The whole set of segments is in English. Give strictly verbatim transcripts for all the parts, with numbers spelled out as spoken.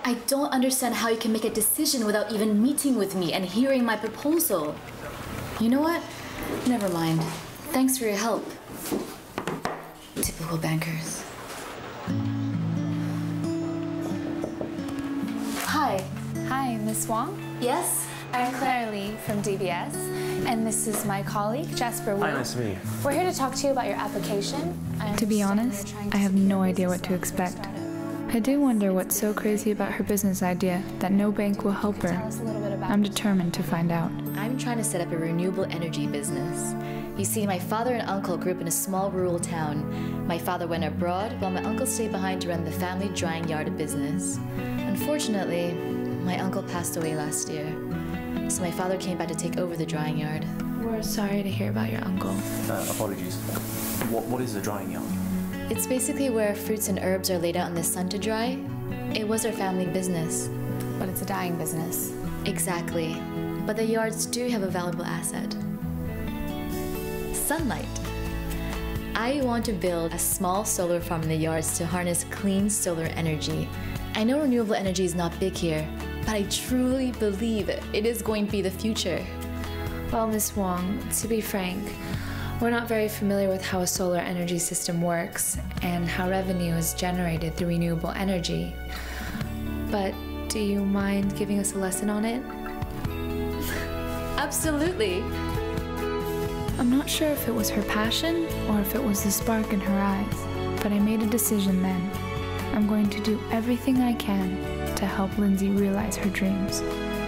I don't understand how you can make a decision without even meeting with me and hearing my proposal. You know what? Never mind. Thanks for your help. Typical bankers. Hi. Hi, Miss Wong? Yes? I'm Claire Lee from D B S, and this is my colleague, Jasper. Hi, nice to meet you. We're here to talk to you about your application. To be honest, I have no idea what to expect. I do wonder what's so crazy about her business idea that no bank will help her. I'm determined to find out. I'm trying to set up a renewable energy business. You see, my father and uncle grew up in a small rural town. My father went abroad, while my uncle stayed behind to run the family drying yard business. Unfortunately, my uncle passed away last year, so my father came back to take over the drying yard. We're sorry to hear about your uncle. Uh, apologies. What, what is the drying yard? It's basically where fruits and herbs are laid out in the sun to dry. It was our family business. But it's a dying business. Exactly. But the yards do have a valuable asset. Sunlight. I want to build a small solar farm in the yards to harness clean solar energy. I know renewable energy is not big here, but I truly believe it, it is going to be the future. Well, Miss Wong, to be frank, we're not very familiar with how a solar energy system works and how revenue is generated through renewable energy. But do you mind giving us a lesson on it? Absolutely. I'm not sure if it was her passion or if it was the spark in her eyes, but I made a decision then. I'm going to do everything I can to help Lindsay realize her dreams.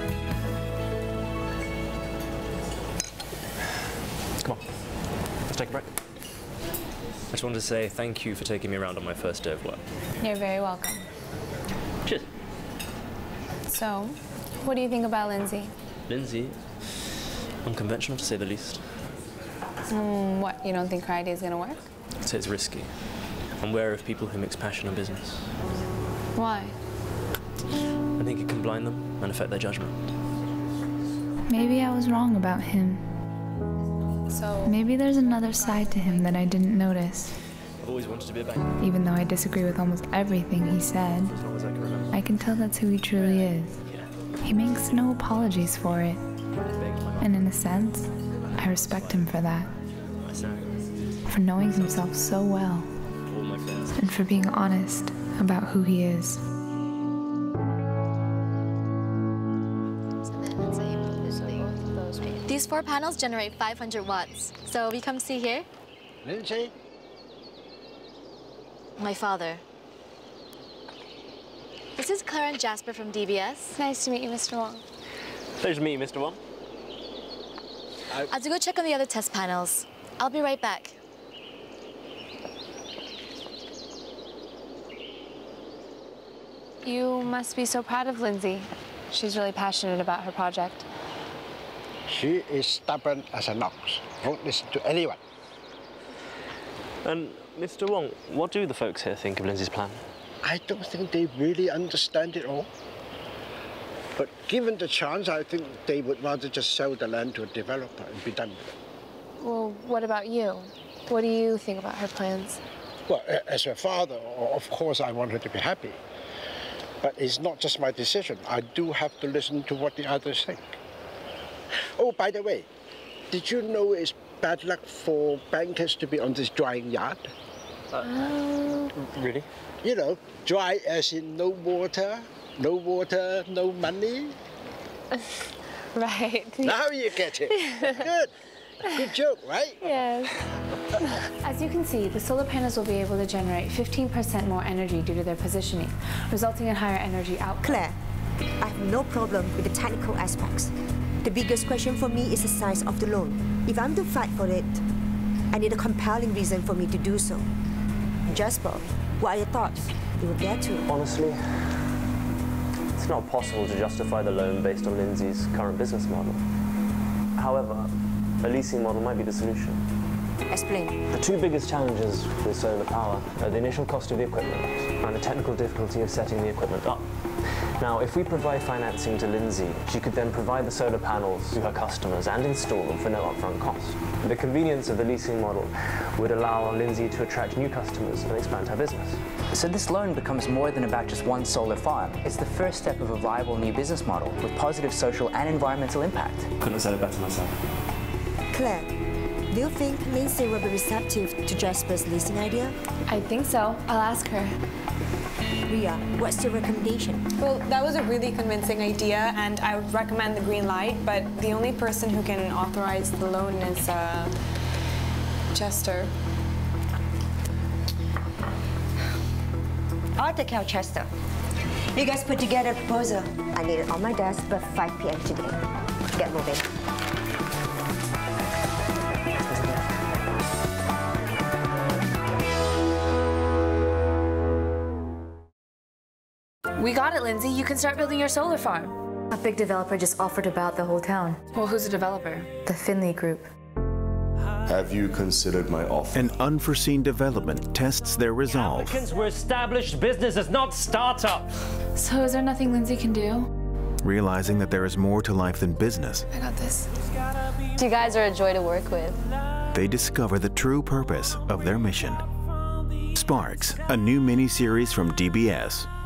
Come on, let's take a break. I just wanted to say thank you for taking me around on my first day of work. You're very welcome. Cheers. So, what do you think about Lindsay? Lindsay, unconventional to say the least. Mm, what, you don't think her idea is going to work? I'd say it's risky. I'm wary of people who mix passion and business. Why? I think it can blind them and affect their judgment. Maybe I was wrong about him. So... Maybe there's another side to him that I didn't notice. I've always wanted to be a banker. Even though I disagree with almost everything he said, As long as I can remember. I can tell that's who he truly is. Yeah. He makes no apologies for it. And in a sense, I respect him for that. I sang. For knowing himself so well. All my friends. And for being honest about who he is. These four panels generate five hundred watts. So we come see here. Lindsay? My father. This is Claire and Jasper from D B S. Nice to meet you, Mister Wong. Pleasure to meet you, Mister Wong. I have to go check on the other test panels. I'll be right back. You must be so proud of Lindsay. She's really passionate about her project. She is stubborn as an ox. Won't listen to anyone. And Mister Wong, what do the folks here think of Lindsay's plan? I don't think they really understand it all. But given the chance, I think they would rather just sell the land to a developer and be done with it. Well, what about you? What do you think about her plans? Well, as a father, of course, I want her to be happy. But it's not just my decision. I do have to listen to what the others think. Oh, by the way, did you know it's bad luck for bankers to be on this drying yard? Uh, really? You know, dry as in no water, no water, no money. Right. Now you get it. Good. Good joke, right? Yes. As you can see, the solar panels will be able to generate fifteen percent more energy due to their positioning, resulting in higher energy output. Claire, I have no problem with the technical aspects. The biggest question for me is the size of the loan. If I'm to fight for it, I need a compelling reason for me to do so. Jasper, what are your thoughts? You will get to. Honestly, it's not possible to justify the loan based on Lindsay's current business model. However, a leasing model might be the solution. Explain. The two biggest challenges with solar power are the initial cost of the equipment and the technical difficulty of setting the equipment up. Now, if we provide financing to Lindsay, she could then provide the solar panels to her customers and install them for no upfront cost. The convenience of the leasing model would allow Lindsay to attract new customers and expand her business. So this loan becomes more than about just one solar farm. It's the first step of a viable new business model with positive social and environmental impact. Couldn't have said it better myself. Claire, do you think Lindsay will be receptive to Jasper's leasing idea? I think so. I'll ask her. Ria, what's your recommendation? Well, that was a really convincing idea, and I would recommend the green light, but the only person who can authorize the loan is uh, Chester. I'll take care of Chester. You guys put together a proposal. I need it on my desk by five p m today. Get moving. We got it, Lindsay. You can start building your solar farm. A big developer just offered about the whole town. Well, who's a developer? The Finley Group. Have you considered my offer? An unforeseen development tests their resolve. Applicants were established businesses, not startups. So is there nothing Lindsay can do? Realizing that there is more to life than business, I got this. You guys are a joy to work with. they discover the true purpose of their mission. Sparks, a new mini-series from D B S.